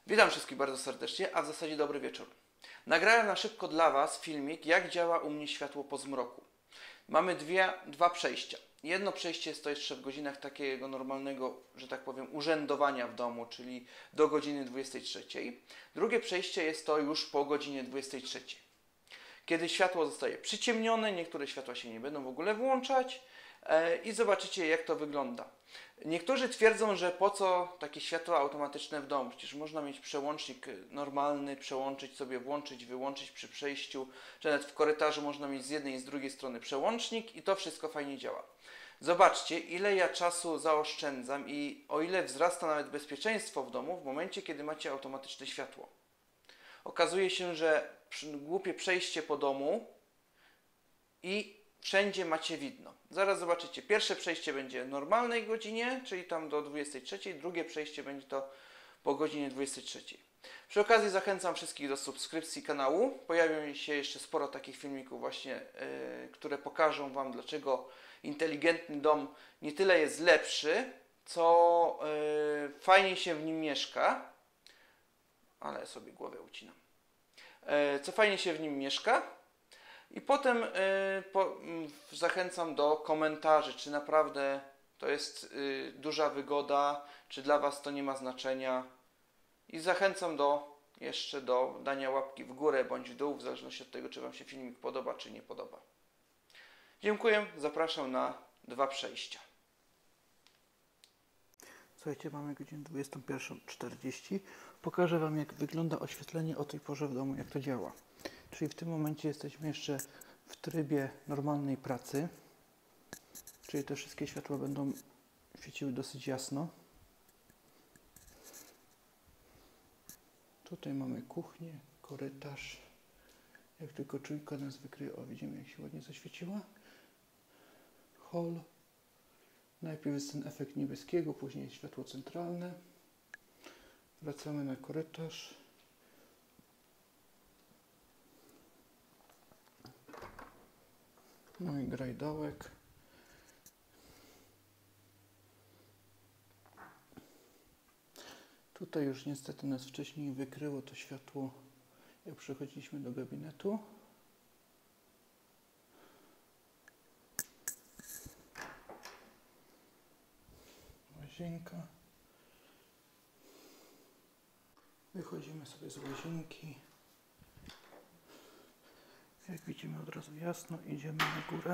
Witam wszystkich bardzo serdecznie, a w zasadzie dobry wieczór. Nagrałem na szybko dla Was filmik, jak działa u mnie światło po zmroku. Mamy dwa przejścia. Jedno przejście jest to jeszcze w godzinach takiego normalnego, że tak powiem, urzędowania w domu, czyli do godziny 23. Drugie przejście jest to już po godzinie 23. Kiedy światło zostaje przyciemnione, niektóre światła się nie będą w ogóle włączać i zobaczycie, jak to wygląda. Niektórzy twierdzą, że po co takie światła automatyczne w domu? Przecież można mieć przełącznik normalny, przełączyć sobie, włączyć, wyłączyć przy przejściu, czy nawet w korytarzu można mieć z jednej i z drugiej strony przełącznik i to wszystko fajnie działa. Zobaczcie, ile ja czasu zaoszczędzam i o ile wzrasta nawet bezpieczeństwo w domu w momencie, kiedy macie automatyczne światło. Okazuje się, że głupie przejście po domu i wszędzie macie widno. Zaraz zobaczycie. Pierwsze przejście będzie w normalnej godzinie, czyli tam do 23. Drugie przejście będzie to po godzinie 23. Przy okazji zachęcam wszystkich do subskrypcji kanału. Pojawią się jeszcze sporo takich filmików właśnie, które pokażą Wam, dlaczego inteligentny dom nie tyle jest lepszy, co fajnie się w nim mieszka. Ale sobie głowę ucinam. Co fajnie się w nim mieszka. I potem zachęcam do komentarzy, czy naprawdę to jest duża wygoda, czy dla Was to nie ma znaczenia. I zachęcam jeszcze do dania łapki w górę bądź w dół, w zależności od tego, czy Wam się filmik podoba, czy nie podoba. Dziękuję, zapraszam na dwa przejścia. Słuchajcie, mamy godzinę 21:40. Pokażę Wam, jak wygląda oświetlenie o tej porze w domu, jak to działa. Czyli w tym momencie jesteśmy jeszcze w trybie normalnej pracy. Czyli te wszystkie światła będą świeciły dosyć jasno. Tutaj mamy kuchnię, korytarz. Jak tylko czujka nas wykryje, o, widzimy, jak się ładnie zaświeciła. Hol. Najpierw jest ten efekt niebieskiego, później światło centralne. Wracamy na korytarz. No i grajdołek. Tutaj już niestety nas wcześniej wykryło to światło, jak przechodziliśmy do gabinetu. Łazienka. Wychodzimy sobie z łazienki. Jak widzimy, od razu jasno, idziemy na górę.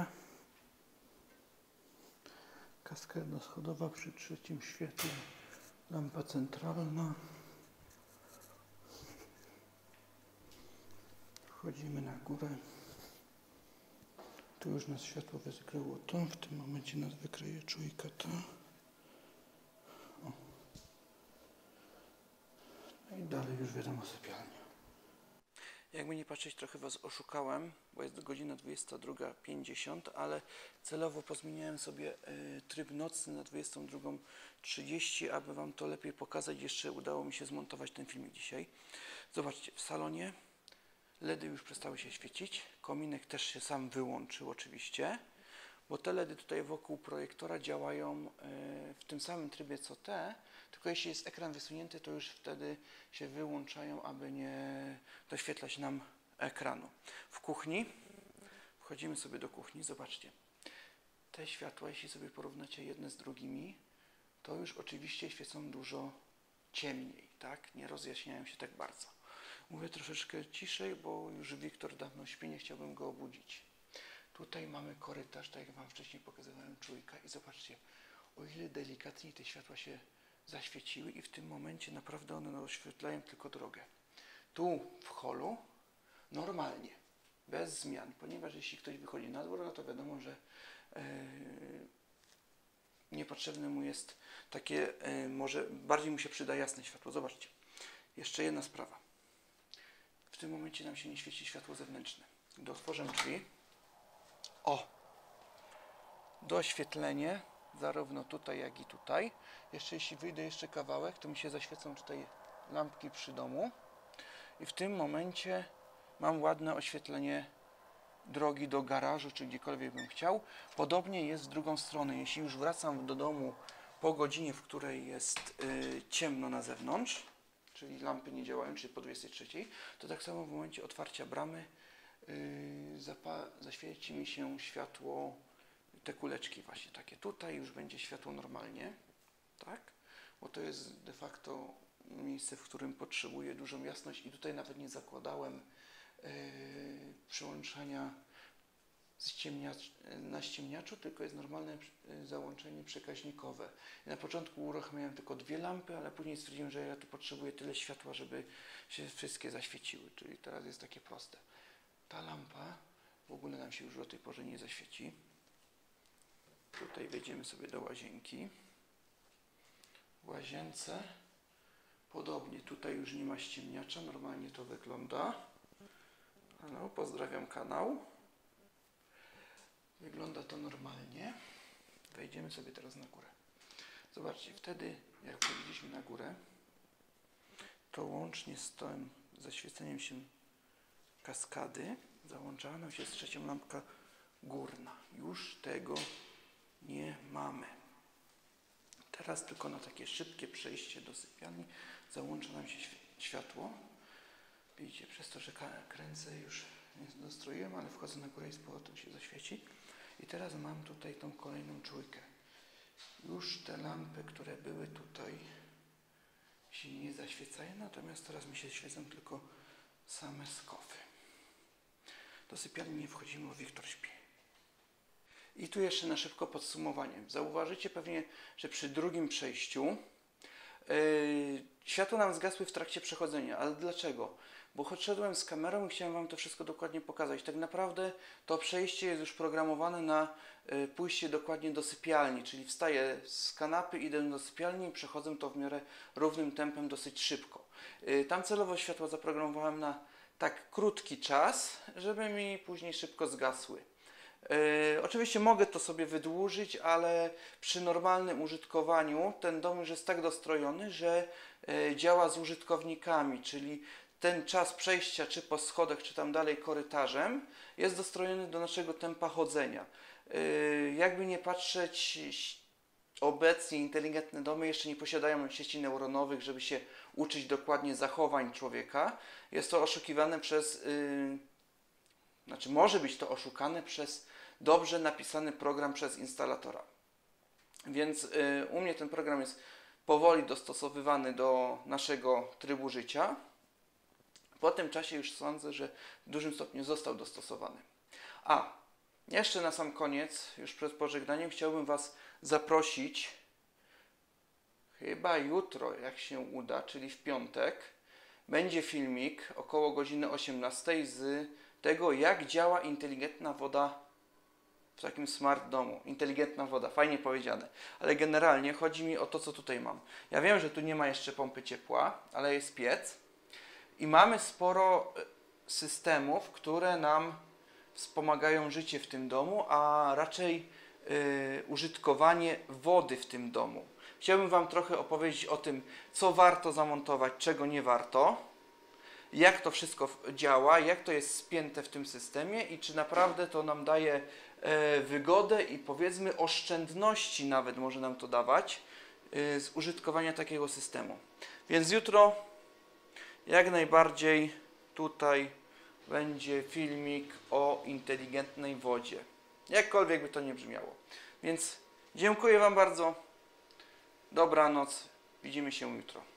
Kaskada schodowa przy trzecim świetle. Lampa centralna. Wchodzimy na górę. Tu już nas światło wykryło to. W tym momencie nas wykryje czujka ta. O. No i dalej już wiadomo, sypialnia. Jakby nie patrzeć, trochę Was oszukałem, bo jest godzina 22:50, ale celowo pozmieniałem sobie tryb nocny na 22:30, aby Wam to lepiej pokazać. Jeszcze udało mi się zmontować ten filmik dzisiaj. Zobaczcie, w salonie LEDy już przestały się świecić. Kominek też się sam wyłączył oczywiście, bo te LEDy tutaj wokół projektora działają w tym samym trybie co te, tylko jeśli jest ekran wysunięty, to już wtedy się wyłączają, aby nie doświetlać nam ekranu. W kuchni, wchodzimy sobie do kuchni, zobaczcie. Te światła, jeśli sobie porównacie jedne z drugimi, to już oczywiście świecą dużo ciemniej, tak? Nie rozjaśniają się tak bardzo. Mówię troszeczkę ciszej, bo już Wiktor dawno śpi, nie chciałbym go obudzić. Tutaj mamy korytarz, tak jak Wam wcześniej pokazywałem, czujka i zobaczcie, o ile delikatnie te światła się zaświeciły i w tym momencie naprawdę one oświetlają tylko drogę. Tu w holu normalnie, bez zmian, ponieważ jeśli ktoś wychodzi na dwór, no to wiadomo, że niepotrzebne mu jest takie, może bardziej mu się przyda jasne światło. Zobaczcie, jeszcze jedna sprawa. W tym momencie nam się nie świeci światło zewnętrzne. Gdy otworzę drzwi, o! Doświetlenie, zarówno tutaj, jak i tutaj. Jeszcze jeśli wyjdę jeszcze kawałek, to mi się zaświecą tutaj lampki przy domu. I w tym momencie mam ładne oświetlenie drogi do garażu, czy gdziekolwiek bym chciał. Podobnie jest w drugą stronę. Jeśli już wracam do domu po godzinie, w której jest ciemno na zewnątrz, czyli lampy nie działają, czyli po 23, to tak samo w momencie otwarcia bramy zaświeci mi się światło, te kuleczki właśnie takie. Tutaj już będzie światło normalnie, tak? Bo to jest de facto miejsce, w którym potrzebuję dużą jasność i tutaj nawet nie zakładałem przyłączania na ściemniaczu, tylko jest normalne załączenie przekaźnikowe. I na początku uruchamiałem tylko 2 lampy, ale później stwierdziłem, że ja tu potrzebuję tyle światła, żeby się wszystkie zaświeciły, czyli teraz jest takie proste. Ta lampa w ogóle nam się już o tej porze nie zaświeci. Tutaj wejdziemy sobie do łazienki. W łazience podobnie, tutaj już nie ma ściemniacza, normalnie to wygląda. Halo, pozdrawiam kanał. Wygląda to normalnie. Wejdziemy sobie teraz na górę. Zobaczcie, wtedy jak wchodziliśmy na górę, to łącznie z tym zaświeceniem się kaskady załączała nam się z trzecią lampka górna. Już tego nie mamy. Teraz tylko na takie szybkie przejście do sypialni załącza nam się światło. Widzicie, przez to, że kręcę już nie dostroiłem, ale wchodzę na górę i z powrotem się zaświeci. I teraz mam tutaj tą kolejną czujkę. Już te lampy, które były tutaj, się nie zaświecają, natomiast teraz mi się świecą tylko same skofy. Do sypialni nie wchodzimy, bo Wiktor śpi. I tu jeszcze na szybko podsumowanie. Zauważycie pewnie, że przy drugim przejściu światła nam zgasły w trakcie przechodzenia. Ale dlaczego? Bo szedłem z kamerą i chciałem Wam to wszystko dokładnie pokazać. Tak naprawdę to przejście jest już programowane na pójście dokładnie do sypialni, czyli wstaję z kanapy, idę do sypialni i przechodzę to w miarę równym tempem dosyć szybko. Tam celowo światła zaprogramowałem na tak krótki czas, żeby mi później szybko zgasły. Oczywiście mogę to sobie wydłużyć, ale przy normalnym użytkowaniu ten dom już jest tak dostrojony, że działa z użytkownikami, czyli ten czas przejścia czy po schodach, czy tam dalej korytarzem jest dostrojony do naszego tempa chodzenia. Jakby nie patrzeć, obecnie inteligentne domy jeszcze nie posiadają sieci neuronowych, żeby się uczyć dokładnie zachowań człowieka. Jest to oszukiwane przez, może być to oszukane przez dobrze napisany program przez instalatora. Więc u mnie ten program jest powoli dostosowywany do naszego trybu życia. Po tym czasie już sądzę, że w dużym stopniu został dostosowany. A jeszcze na sam koniec, już przed pożegnaniem, chciałbym Was zaprosić, chyba jutro, jak się uda, czyli w piątek, będzie filmik około godziny 18 z tego, jak działa inteligentna woda w takim smart domu. Inteligentna woda, fajnie powiedziane. Ale generalnie chodzi mi o to, co tutaj mam. Ja wiem, że tu nie ma jeszcze pompy ciepła, ale jest piec. I mamy sporo systemów, które nam wspomagają życie w tym domu, a raczej użytkowanie wody w tym domu. Chciałbym Wam trochę opowiedzieć o tym, co warto zamontować, czego nie warto, jak to wszystko działa, jak to jest spięte w tym systemie i czy naprawdę to nam daje wygodę i powiedzmy oszczędności nawet może nam to dawać z użytkowania takiego systemu. Więc jutro jak najbardziej tutaj będzie filmik o inteligentnej wodzie. Jakkolwiek by to nie brzmiało. Więc dziękuję Wam bardzo. Dobranoc. Widzimy się jutro.